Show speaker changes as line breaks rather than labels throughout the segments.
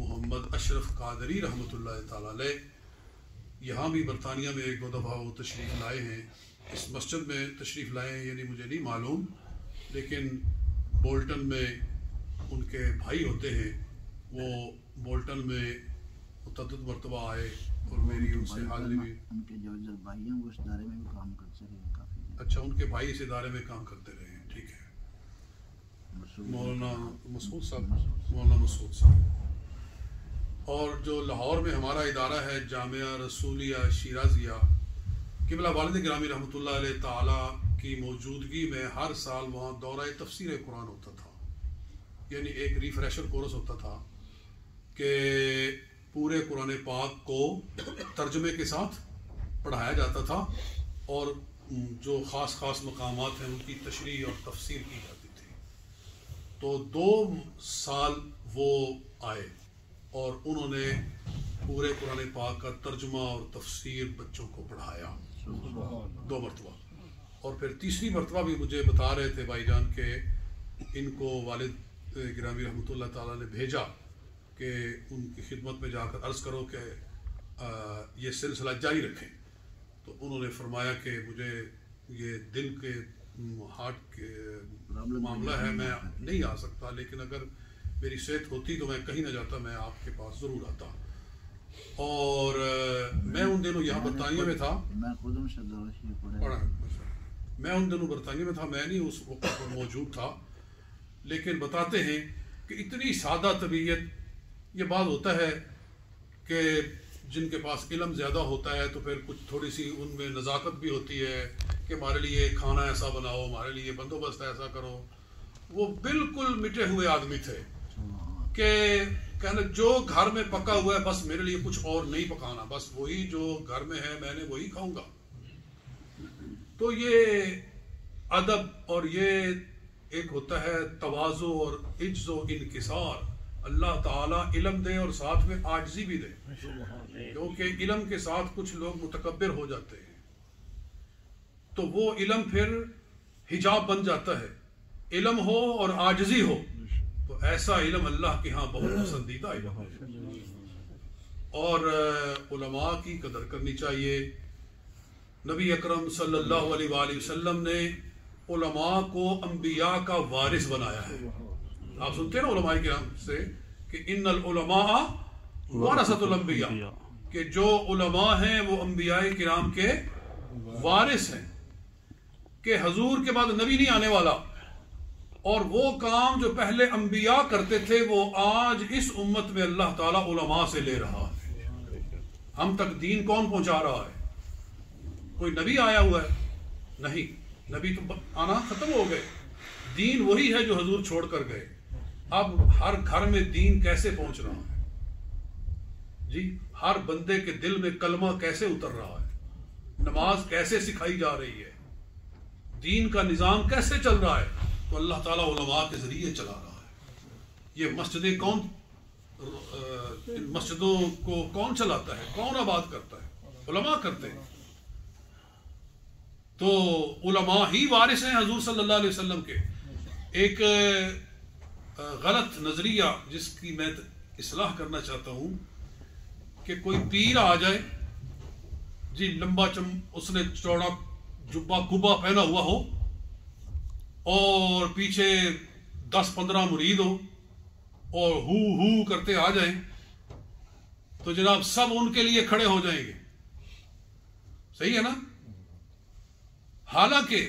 محمد اشرف قادری رحمۃ اللہ تعالی علیہ یہاں بھی برطانیہ میں ایک دو دفعہ وہ تشریف لائے ہیں، اس مسجد میں تشریف لائے ہیں یعنی مجھے نہیں معلوم، لیکن بولٹن میں ان کے بھائی ہوتے ہیں، وہ بولٹن میں متعدد مرتبہ آئے اور میری ان سے حاضری بھی،
ان کے جو بھائی ہیں وہ اس ادارے میں بھی کام کرتے رہے کافی۔
اچھا، ان کے بھائی اس ادارے میں کام کرتے رہے ہیں، ٹھیک ہے۔ مولانا مسعود صاحب، اور جو لاہور میں ہمارا ادارہ ہے جامعہ رسولیہ شیرازیہ، قبلہ والد گرامی رحمۃ اللہ علیہ تعالی کی موجودگی میں ہر سال وہاں دورہ تفسیر قرآن ہوتا تھا، یعنی ایک ریفریشر کورس ہوتا تھا کہ پورے قرآن پاک کو ترجمے کے ساتھ پڑھایا جاتا تھا اور جو خاص خاص مقامات ہیں ان کی تشریح اور تفسیر کی جاتی تھی۔ تو 2 سال وہ آئے اور انہوں نے پورے قرآن پاک کا ترجمہ اور تفسیر بچوں کو پڑھایا 2 مرتبہ، اور پھر تیسری مرتبہ بھی مجھے بتا رہے تھے بھائی جان کہ ان کو والد گرامی رحمۃ اللہ تعالیٰ نے بھیجا کہ ان کی خدمت میں جا کر عرض کرو کہ یہ سلسلہ جاری رکھیں۔ تو انہوں نے فرمایا کہ مجھے یہ دل کے ہارٹ کے معاملہ ہے، میں نہیں آ سکتا، لیکن اگر میری صحت ہوتی تو میں کہیں نہ جاتا، میں آپ کے پاس ضرور آتا۔ اور میں ان دنوں یہاں برطانیہ میں تھا، میں ان دنوں برطانیہ میں تھا، میں نہیں اس وقت پر موجود تھا، لیکن بتاتے ہیں کہ اتنی سادہ طبیعت، یہ بات ہوتا ہے کہ جن کے پاس علم زیادہ ہوتا ہے تو پھر کچھ تھوڑی سی ان میں نزاکت بھی ہوتی ہے کہ ہمارے لیے کھانا ایسا بناؤ، ہمارے لیے بندوبست ایسا کرو۔ وہ بالکل مٹے ہوئے آدمی تھے کہ کہنا جو گھر میں پکا ہوا ہے بس میرے لیے کچھ اور نہیں پکانا، بس وہی جو گھر میں ہے میں نے وہی کھاؤں گا۔ تو یہ ادب اور یہ ایک ہوتا ہے تواضع اور عجز و انکسار، اللہ تعالیٰ علم دے اور ساتھ میں عاجزی بھی دے، کیونکہ علم کے ساتھ کچھ لوگ متکبر ہو جاتے ہیں تو وہ علم پھر حجاب بن جاتا ہے۔ علم ہو اور عاجزی ہو تو ایسا علم اللہ کے ہاں بہت پسندیدہ علم ہے، اور علماء کی قدر کرنی چاہیے۔ نبی اکرم صلی اللہ علیہ وآلہ وسلم نے علماء کو انبیاء کا وارث بنایا ہے۔ آپ سنتے ہیں نا علماء کرام سے کہ ان العلماء ورثۃ الانبیاء، کہ جو علماء ہیں وہ انبیاء کرام کے وارث ہیں، کہ حضور کے بعد نبی نہیں آنے والا، اور وہ کام جو پہلے انبیاء کرتے تھے وہ آج اس امت میں اللہ تعالیٰ علماء سے لے رہا ہے۔ ہم تک دین کون پہنچا رہا ہے؟ کوئی نبی آیا ہوا ہے؟ نہیں، نبی تو آنا ختم ہو گئے، دین وہی ہے جو حضور چھوڑ کر گئے۔ اب ہر گھر میں دین کیسے پہنچ رہا ہے جی؟ ہر بندے کے دل میں کلمہ کیسے اتر رہا ہے؟ نماز کیسے سکھائی جا رہی ہے؟ دین کا نظام کیسے چل رہا ہے؟ تو اللہ تعالیٰ علماء کے ذریعے چلا رہا ہے۔ یہ مسجدیں کون، ان مسجدوں کو کون چلاتا ہے، کون آباد کرتا ہے؟ علماء کرتے ہیں۔ تو علماء ہی وارث ہیں حضور صلی اللہ علیہ وسلم کے۔ ایک غلط نظریہ جس کی میں اصلاح کرنا چاہتا ہوں کہ کوئی پیر آ جائے جی، لمبا اس نے چوڑا جبہ کبا پہنا ہوا ہو اور پیچھے 10-15 مرید ہو اور ہو کرتے آ جائیں تو جناب سب ان کے لیے کھڑے ہو جائیں گے، صحیح ہے نا؟ حالانکہ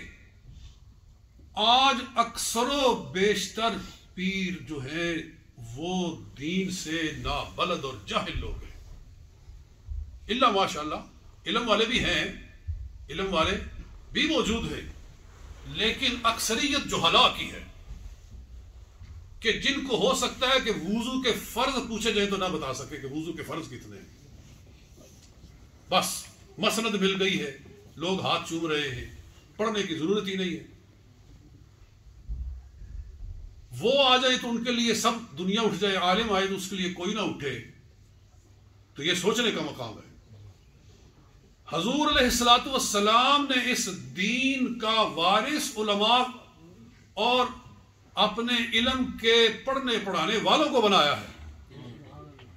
آج اکثر و بیشتر پیر جو ہیں وہ دین سے نابلد اور جاہل لوگ ہیں، الا ماشاء اللہ علم والے بھی ہیں، علم والے بھی موجود ہیں، لیکن اکثریت جہلا کی ہے کہ جن کو ہو سکتا ہے کہ وضو کے فرض پوچھے جائیں تو نہ بتا سکے کہ وضو کے فرض کتنے ہیں، بس مسند مل گئی ہے، لوگ ہاتھ چوم رہے ہیں، پڑھنے کی ضرورت ہی نہیں ہے۔ وہ آ جائے تو ان کے لیے سب دنیا اٹھ جائے، عالم آئے تو اس کے لیے کوئی نہ اٹھے، تو یہ سوچنے کا مقام ہے۔ حضور علیہ الصلوۃ والسلام نے اس دین کا وارث علماء اور اپنے علم کے پڑھنے پڑھانے والوں کو بنایا ہے۔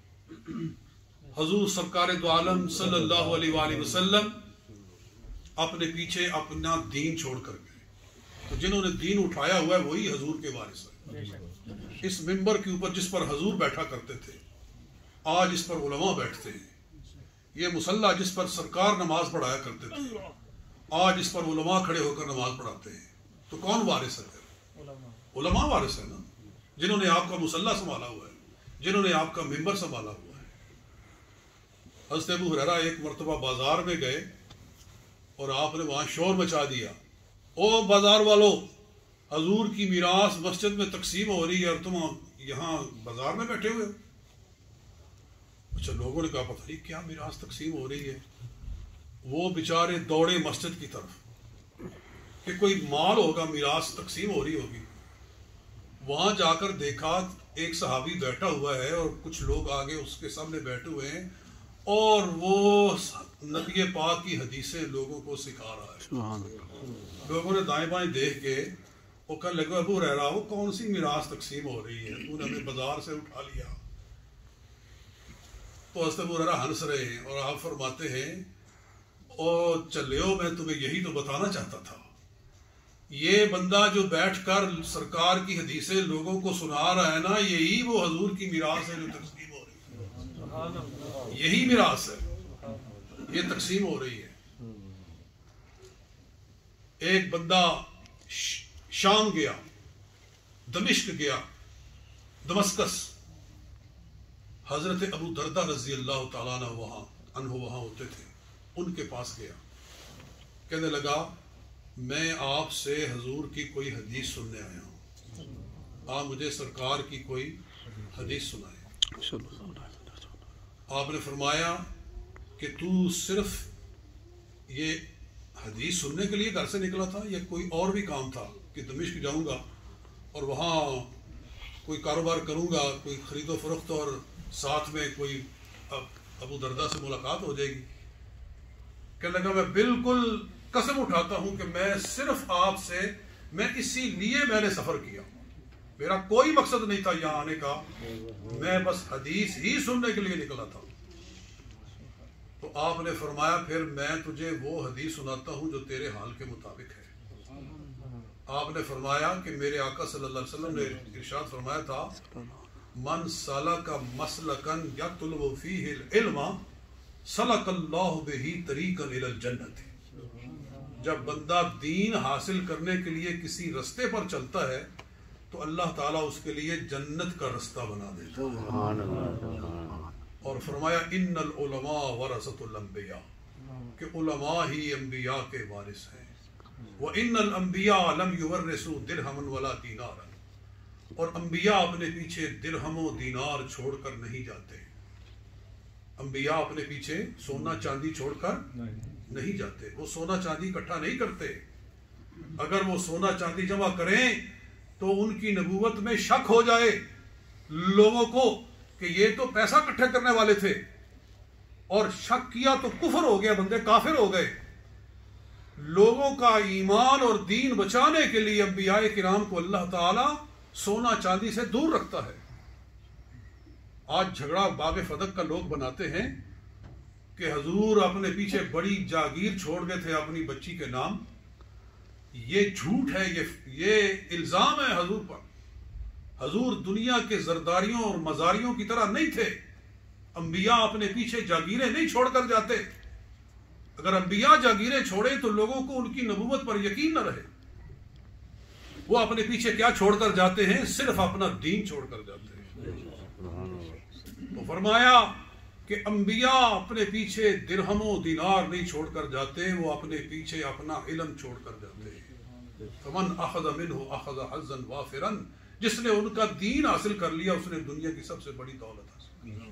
हुजूर सरकार दो आलम सल्लल्लाहु अलैहि वसल्लम अपने पीछे अपना दीन छोड़ कर गए। तो जिन्होंने दीन उठाया हुआ है वही हुजूर के वारिस है। इस मिंबर के ऊपर जिस पर हुजूर बैठा करते थे, आज इस पर उलमा बैठते हैं। ये मुसल्ला जिस पर सरकार नमाज पढ़ाया करते थे, आज इस पर उलमा खड़े होकर नमाज पढ़ाते हैं। तो कौन वारिस है? उलमा वारिस है ना, जिन्होंने आपका मुसल्ला संभाला हुआ है, जिन्होंने आपका मिंबर संभाला हुआ है। हज़रत अबू हुरैरा एक मरतबा बाजार में गए और आपने वहां शोर मचा दिया, ओ बाजार वालों, हजूर की मीरास मस्जिद में तकसीम हो रही है और तुम यहाँ बाजार में बैठे हुए हो। अच्छा, लोगों ने कहा पता नहीं क्या मीरास तकसीम हो रही है। वो बेचारे दौड़े मस्जिद की तरफ कि कोई माल होगा, मीरास तकसीम हो रही होगी। वहां जाकर देखा एक सहाबी बैठा हुआ है और कुछ लोग आगे उसके सामने बैठे हुए हैं और वो नबी पाक की हदीसें लोगों को सिखा रहा है। लोगों ने दाएं बाएं देख के वो कहने लगे, अबू हुरैरा वो कौन सी मीरास तकसीम हो रही है, तूने हमें बाजार से उठा लिया। तो हज़रत अबू हुरैरा हंस रहे हैं और आप फरमाते हैं, ओ चलियो, मैं तुम्हें यही तो बताना चाहता था। ये बंदा जो बैठकर सरकार की हदीसें लोगों को सुना रहा है ना, यही वो हजूर की मीरास है जो तकसीम हो रही है। यही मीरास है, ये तकसीम हो रही है। एक बंदा शाम गया, दमिश्क गया, दमस्कस, हजरत अबू दरदा रजी अल्लाह तआला अन्हु वहां होते थे, उनके पास गया। कहने लगा, मैं आपसे हजूर की कोई हदीस सुनने आया हूं, आप मुझे सरकार की कोई हदीस सुनाए। आपने फरमाया कि तू सिर्फ ये हदीस सुनने के लिए घर से निकला था या कोई और भी काम था कि दमिश्क जाऊंगा और वहाँ कोई कारोबार करूंगा, कोई खरीदो फरोख्त और साथ में कोई अबू दरदा से मुलाकात हो जाएगी। कहने लगा, मैं बिल्कुल कसम उठाता हूं कि मैं सिर्फ आपसे, मैं इसीलिए मैंने सफर किया, मेरा कोई मकसद नहीं था यहाँ आने का, मैं बस हदीस ही सुनने के लिए निकला था। तो आपने फरमाया, फिर मैं तुझे वो हदीस सुनाता हूं जो तेरे हाल के मुताबिक है। आपने फरमाया कि मेरे आका सल्लल्लाहु अलैहि वसल्लम ने इरशाद फरमाया था, मन सलका मसलकन यतलबु फीहिल इल्मा सलकल्लाहु बिही तरीकन इलल जन्नत। जब बंदा दीन हासिल करने के लिए किसी रास्ते पर चलता है तो अल्लाह ताला उसके लिए जन्नत का रास्ता बना देता है। और फरमाया, इन्नल उलमा वरसतुल अंबिया, कि उलमा ही अंबिया के वारिस हैं। व इन्नल अंबिया लम युवर्रिसु दिरहमन वला दीनारन, और अंबिया अपने पीछे दिरहमो दीनार छोड़कर नहीं जाते। अंबिया अपने पीछे सोना चांदी छोड़कर नहीं जाते, वो सोना चांदी इकट्ठा नहीं करते। अगर वो सोना चांदी जमा करें तो उनकी नबूवत में शक हो जाए लोगों को कि ये तो पैसा इकट्ठा करने वाले थे, और शक किया तो कुफर हो गया, बंदे काफिर हो गए। लोगों का ईमान और दीन बचाने के लिए अंबियाए किराम को अल्लाह ताला सोना चांदी से दूर रखता है। आज झगड़ा बाग फदक का लोग बनाते हैं कि हजूर अपने पीछे बड़ी जागीर छोड़ गए थे अपनी बच्ची के नाम। ये झूठ है, ये इल्जाम है हजूर पर। हजूर दुनिया के जरदारियों और मजारियों की तरह नहीं थे। अंबिया अपने पीछे जागीरें नहीं छोड़कर जाते। अगर अंबिया जागीरें छोड़े तो लोगों को उनकी नबूवत पर यकीन न रहे। वो अपने पीछे क्या छोड़कर जाते हैं? सिर्फ अपना दीन छोड़कर जाते हैं। तो फरमाया कि अंबिया अपने पीछे दिरहमो दिनार नहीं छोड़कर जाते, वो अपने पीछे अपना इल्म छोड़कर जाते हैं। फमन अखज़ मिन्हु अखज़ हज़्ज़न वाफ़िरन, जिसने उनका दीन हासिल कर लिया उसने दुनिया की सबसे बड़ी दौलत हासिल की।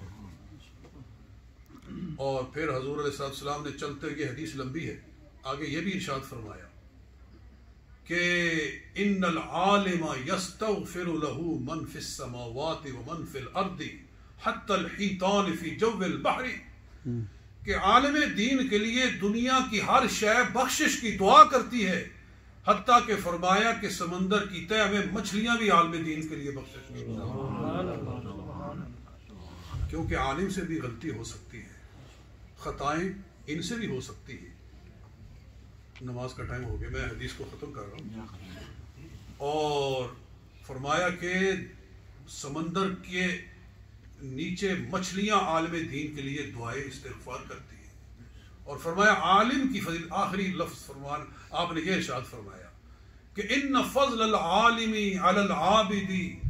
और फिर हजूर अलैहि सलाम ने चलते, ये हदीस लंबी है, आगे ये भी इरशाद फरमाया कि इन्नल आलिमा यस्तग़फिरु लहू मन फिस समावाति व मन फिल अर्दी हत्तल हीतान फी जव्विल बहरी, कि आलिम दीन के लिए दुनिया की हर शय बख्शिश की दुआ करती है, हत्ता के फरमाया कि समंदर की तह में मछलियां भी आलिम दीन के लिए बख्शिश की। کیونکہ عالم سے بھی غلطی ہو سکتی ہے، خطائیں ان سے بھی ہو سکتی ہیں۔ نماز کا ٹائم ہو گیا، میں حدیث کو ختم کر رہا ہوں۔ اور فرمایا کہ سمندر کے نیچے مچھلیاں عالم دین کے لیے دعائیں استغفار کرتی ہیں، اور فرمایا عالم کی فضیلت، آخری لفظ فرمان آپ نے یہ ارشاد فرمایا کہ ان فضل العالم علی العابد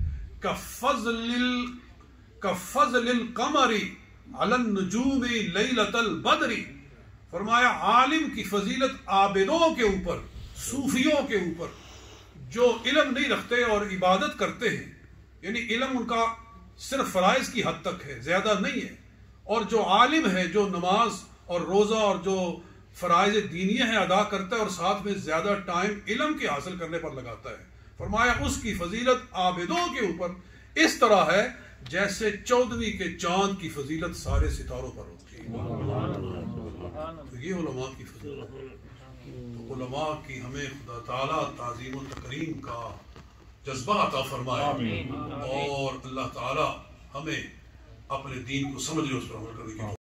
کفضل القمر علی النجوم لیلۃ البدر۔ فرمایا عالم کی فضیلت عابدوں کے اوپر، صوفیوں کے اوپر جو علم نہیں رکھتے اور عبادت کرتے ہیں، یعنی علم ان کا صرف فرائض کی حد تک ہے، زیادہ نہیں ہے، اور جو عالم ہے، جو نماز اور روزہ اور جو فرائض دینیہ ہیں ادا کرتا ہے اور ساتھ میں زیادہ ٹائم علم کے حاصل کرنے پر لگاتا ہے، فرمایا اس کی فضیلت عابدوں کے اوپر اس طرح ہے جیسے 14ویں کے چاند کی فضیلت سارے ستاروں پر ہوتی ہے۔ تو یہ علماء کی فضیلت ہے۔ تو علماء کی ہمیں خدا تعالیٰ تعظیم و تکریم کا جذبہ عطا فرمائے، اور اللہ تعالیٰ ہمیں اپنے دین کو سمجھنے، اس پر عمل کرنے کی